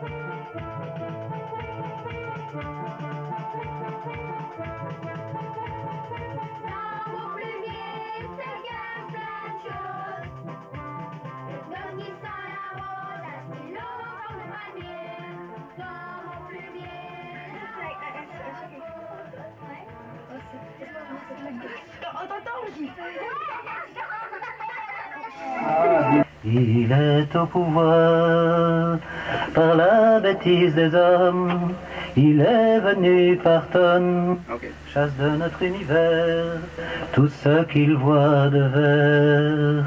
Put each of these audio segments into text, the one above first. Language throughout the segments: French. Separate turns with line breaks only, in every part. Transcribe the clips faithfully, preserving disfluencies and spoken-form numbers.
Il est au pouvoir par la bêtise des hommes, il est venu par tonnes, okay. Chasse de notre univers, tout ce qu'il voit de vert.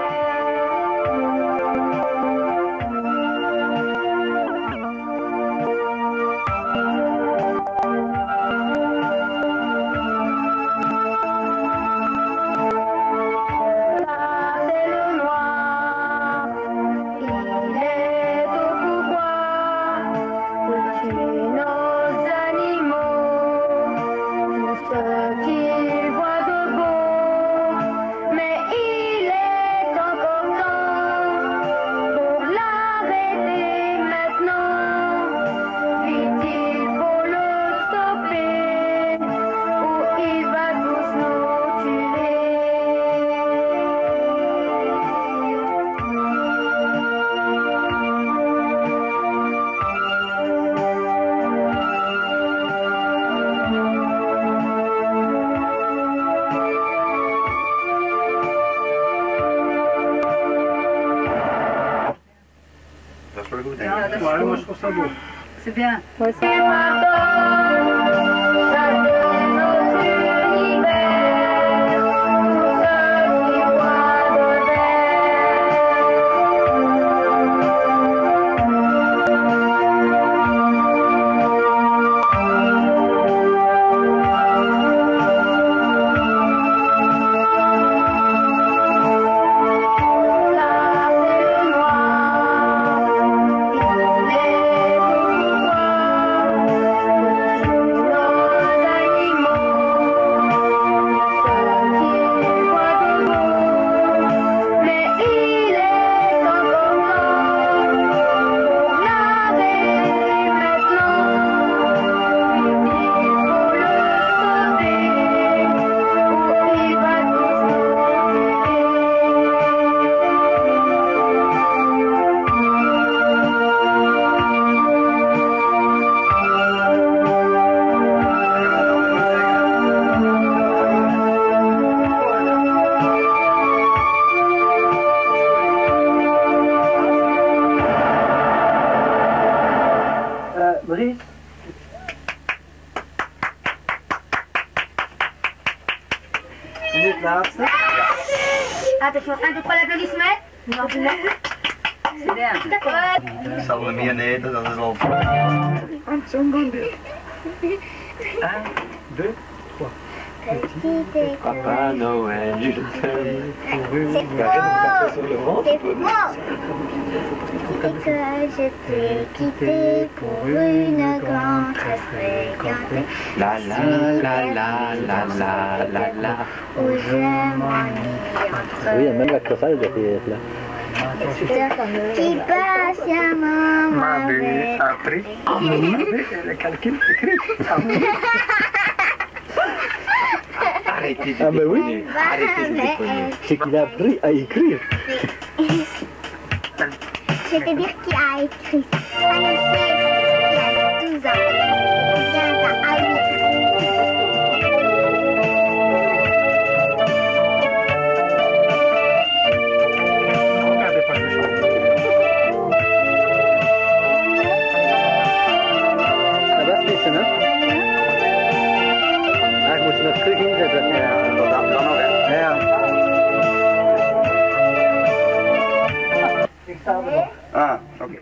Ouais, moi je trouve ça beau.
C'est bien.
Moi aussi.
Brice.
Minute laatste.
Attention, un, deux, trois, l'applaudissement. Non,
C'est bien.
Ik zal er meer eten, dat is al.
Un, deux, trois.
Petit
Papa Noël, je t'aime pour une
C'est
sur le ventre.
C'est faux. Que je t'ai quitté pour une grande très fréquentée.
La la la la la la la la.
Où je m'ennuie entre
Oui, il y a même la crossade de être là.
qui patiemment m'avait
appris. Le calcul écrit.
Arrêtez de ah ben oui. Arrêtez de déconner. C'est qu'il a appris à écrire.
Je vais te dire qui a écrit. Alexis, il a douze ans. Combien t'as à huit?
Regardez pas le chant.
Là-bas, c'est ça, non? Ah, ik moet nog terug inzetten. Ja, dat dan nog, hè? Ja. Ik sta er nog.
Ah, oké. Okay.